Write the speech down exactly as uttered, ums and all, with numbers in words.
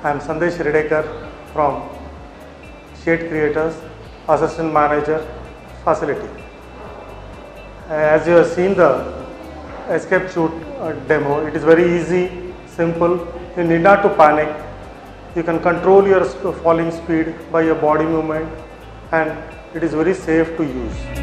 I am Sandesh Redekar from Chute Creators, Assistant Manager, Facility. As you have seen the escape chute uh, demo, it is very easy, simple. You need not to panic. You can control your falling speed by your body movement, and it is very safe to use.